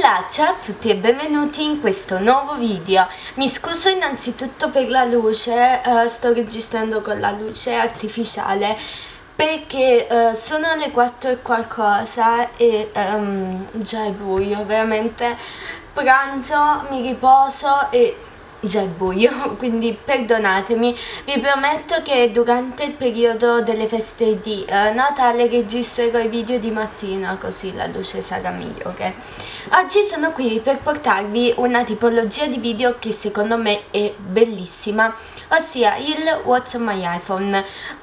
Voilà, ciao a tutti e benvenuti in questo nuovo video. Mi scuso innanzitutto per la luce, sto registrando con la luce artificiale perché sono le 4 e qualcosa e già è buio, veramente pranzo, mi riposo e già è buio, quindi perdonatemi. Vi prometto che durante il periodo delle feste di Natale registrerò i video di mattina, così la luce sarà migliore. Oggi sono qui per portarvi una tipologia di video che secondo me è bellissima, ossia il What's on my iPhone.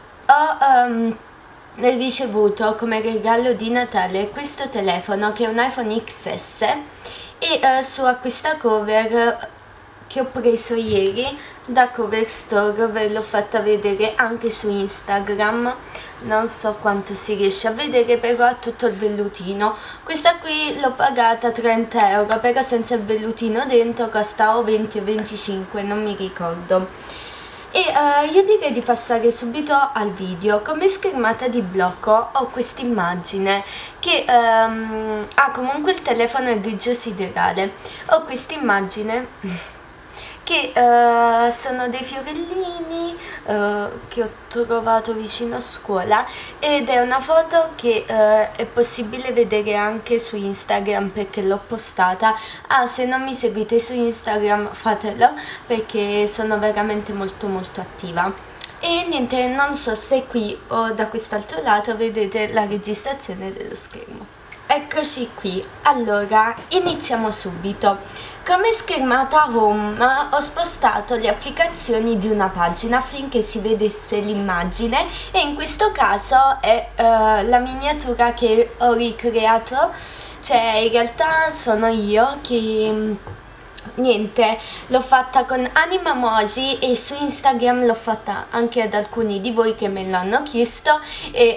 Ho ricevuto come regalo di Natale questo telefono che è un iPhone XS e su questa cover che ho preso ieri da Cover Store, ve l'ho fatta vedere anche su Instagram, non so quanto si riesce a vedere, però ha tutto il vellutino. Questa qui l'ho pagata 30 euro, però senza il vellutino dentro costa o 20 o 25, non mi ricordo. E io direi di passare subito al video. Come schermata di blocco ho questa immagine che comunque il telefono è grigio siderale. Ho questa immagine che sono dei fiorellini che ho trovato vicino a scuola ed è una foto che è possibile vedere anche su Instagram perché l'ho postata. Se non mi seguite su Instagram fatelo perché sono veramente molto attiva. E niente, non so se qui o da quest'altro lato vedete la registrazione dello schermo. Eccoci qui, allora iniziamo subito. Come schermata home ho spostato le applicazioni di una pagina affinché si vedesse l'immagine e in questo caso è la miniatura che ho ricreato, cioè in realtà sono io che niente, l'ho fatta con Animamoji e su Instagram l'ho fatta anche ad alcuni di voi che me l'hanno chiesto e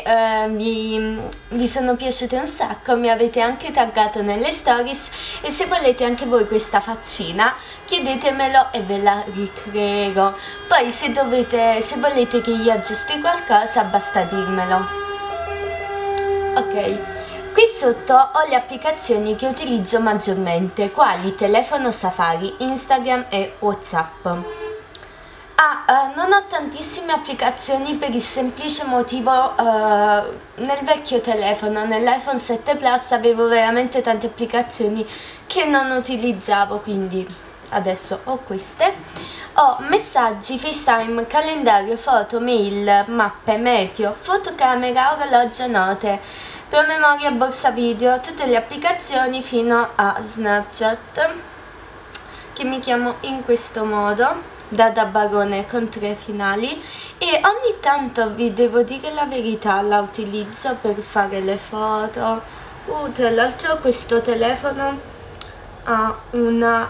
vi sono piaciute un sacco, mi avete anche taggato nelle stories e se volete anche voi questa faccina chiedetemelo e ve la ricreerò. Poi se volete che io aggiusti qualcosa basta dirmelo. Ok. Qui sotto ho le applicazioni che utilizzo maggiormente, quali telefono Safari, Instagram e WhatsApp. Non ho tantissime applicazioni per il semplice motivo, nel vecchio telefono, nell'iPhone 7 Plus avevo veramente tante applicazioni che non utilizzavo, quindi adesso ho queste. Ho messaggi, FaceTime, calendario, foto, mail, mappe, meteo, fotocamera, orologio, note, promemoria, borsa video, tutte le applicazioni fino a Snapchat, che mi chiamo in questo modo, Dada Barone con 3 finali, e ogni tanto vi devo dire la verità, la utilizzo per fare le foto. Tra l'altro questo telefono ha una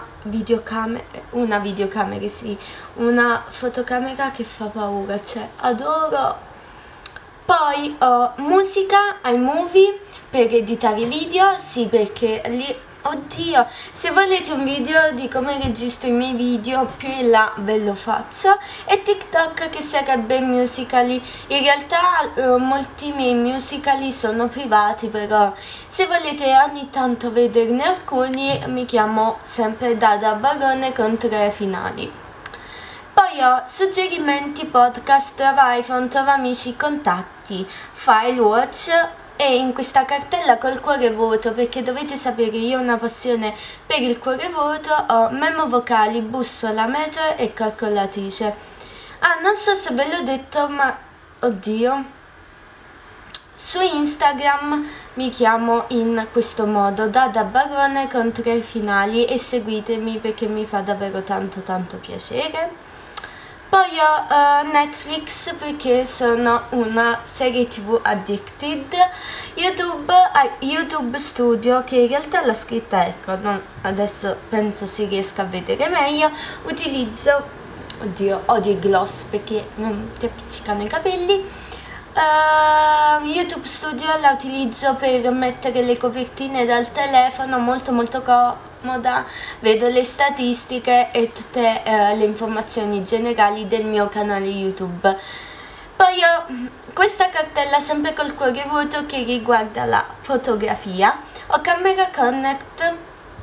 fotocamera che fa paura, cioè adoro. Poi ho musica, iMovie per editare i video, sì perché lì, oddio, se volete un video di come registro i miei video più in là ve lo faccio, e TikTok che sarebbe Musical.ly. In realtà molti miei Musical.ly sono privati, però se volete ogni tanto vederne alcuni mi chiamo sempre Dada Barone con 3 finali. Poi ho suggerimenti, podcast, trova iPhone, trova amici, contatti, file, watch e in questa cartella col cuore vuoto, perché dovete sapere io ho una passione per il cuore vuoto, ho memo vocali, bussola, metro e calcolatrice. Non so se ve l'ho detto, ma oddio, su Instagram mi chiamo in questo modo, Dada Barone con 3 finali, e seguitemi perché mi fa davvero tanto piacere. Poi ho Netflix perché sono una serie TV addicted, YouTube Studio, che in realtà la scritta, ecco, adesso penso si riesca a vedere meglio. Utilizzo, oddio, odio i gloss perché non ti appiccicano i capelli. YouTube Studio la utilizzo per mettere le copertine dal telefono, molto comoda, vedo le statistiche e tutte le informazioni generali del mio canale YouTube. Poi ho questa cartella sempre col cuore vuoto che riguarda la fotografia, ho Camera Connect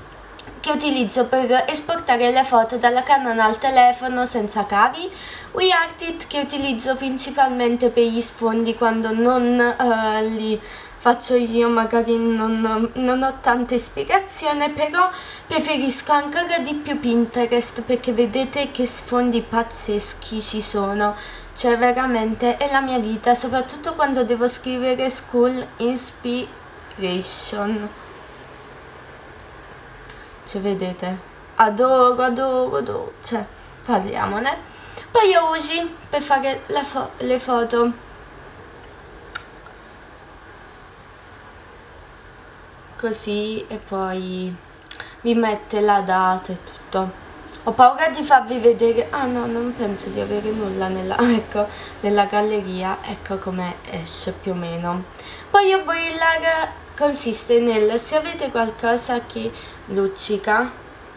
che utilizzo per esportare le foto dalla Canon al telefono senza cavi, WeArtIt che utilizzo principalmente per gli sfondi quando non li faccio io, magari non ho tanta ispirazione, però preferisco ancora di più Pinterest perché vedete che sfondi pazzeschi ci sono, cioè veramente è la mia vita, soprattutto quando devo scrivere School Inspiration. Cioè vedete, adoro, cioè parliamone. Poi io usi per fare le foto così e poi vi mette la data e tutto. Ho paura di farvi vedere, ah no, non penso di avere nulla ecco, nella galleria, ecco come esce più o meno. Poi io Brillar consiste nel, se avete qualcosa che luccica,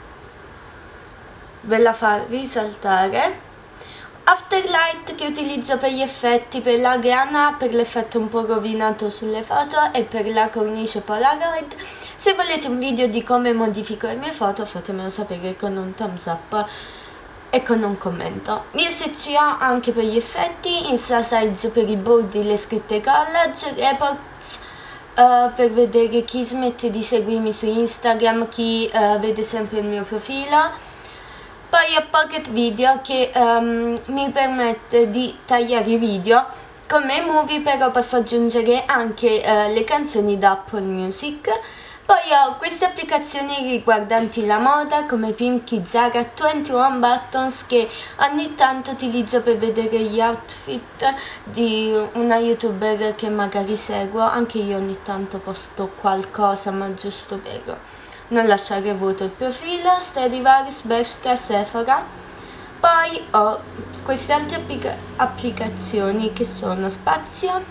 ve la fa risaltare. Afterlight che utilizzo per gli effetti, per la grana, per l'effetto un po' rovinato sulle foto e per la cornice Polaroid. Se volete un video di come modifico le mie foto fatemelo sapere con un thumbs up e con un commento. VSCO anche per gli effetti, InstaSize per i bordi, le scritte collage, Reports per vedere chi smette di seguirmi su Instagram, chi vede sempre il mio profilo. Poi ho Pocket Video che mi permette di tagliare i video come movie, però posso aggiungere anche le canzoni da Apple Music. Poi ho queste applicazioni riguardanti la moda come Pimki, Zara, 21 Buttons che ogni tanto utilizzo per vedere gli outfit di una youtuber che magari seguo. Anche io ogni tanto posto qualcosa, ma giusto per non lasciare vuoto il profilo. Stradivarius, Bershka, Sephora. Poi ho queste altre applicazioni che sono Spazio,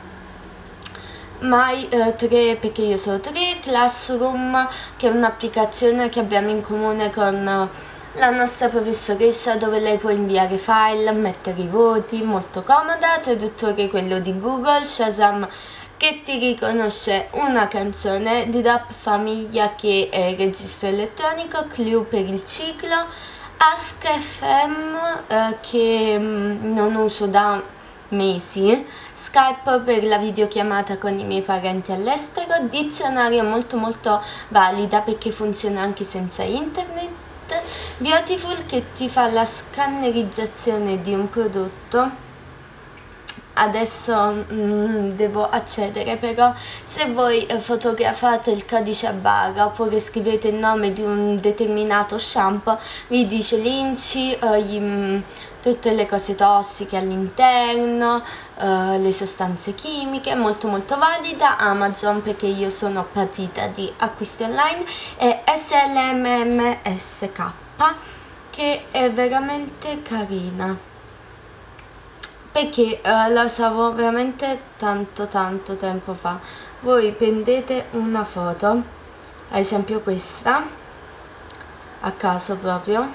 My 3 perché io sono 3, Classroom che è un'applicazione che abbiamo in comune con la nostra professoressa dove lei può inviare file, mettere i voti, molto comoda. Traduttore quello di Google, Shazam che ti riconosce una canzone, DDAP Famiglia che è il registro elettronico, Clue per il ciclo, Ask FM che non uso da mesi, Skype per la videochiamata con i miei parenti all'estero, dizionario molto valida perché funziona anche senza internet, Beautiful che ti fa la scannerizzazione di un prodotto. Adesso devo accedere, però se voi fotografate il codice a barra oppure scrivete il nome di un determinato shampoo vi dice l'inci, tutte le cose tossiche all'interno, le sostanze chimiche, molto valida. Amazon perché io sono patita di acquisti online, e SLMMSK che è veramente carina perché la usavo veramente tanto tempo fa. Voi prendete una foto, ad esempio questa, a caso proprio,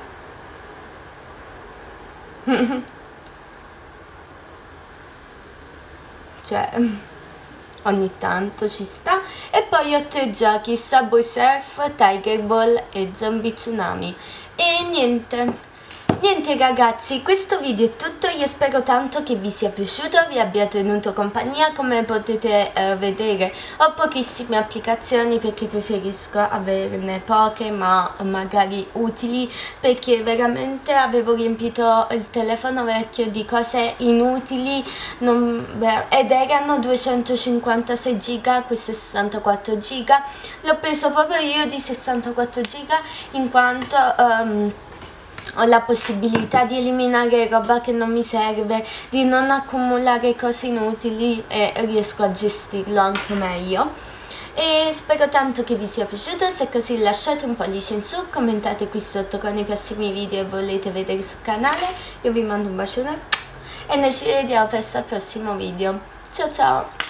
cioè ogni tanto ci sta, e poi ho 3 giochi, Subway Surf, Tiger Ball e Zombie Tsunami. E niente ragazzi, questo video è tutto, io spero tanto che vi sia piaciuto, vi abbia tenuto compagnia. Come potete vedere ho pochissime applicazioni perché preferisco averne poche ma magari utili, perché veramente avevo riempito il telefono vecchio di cose inutili ed erano 256 giga, questo è 64 giga, l'ho preso proprio io di 64 giga in quanto ho la possibilità di eliminare roba che non mi serve, di non accumulare cose inutili e riesco a gestirlo anche meglio. E spero tanto che vi sia piaciuto. Se è così lasciate un pollice in su, commentate qui sotto con i prossimi video che volete vedere sul canale. Io vi mando un bacione e noi ci vediamo presto al prossimo video. Ciao ciao!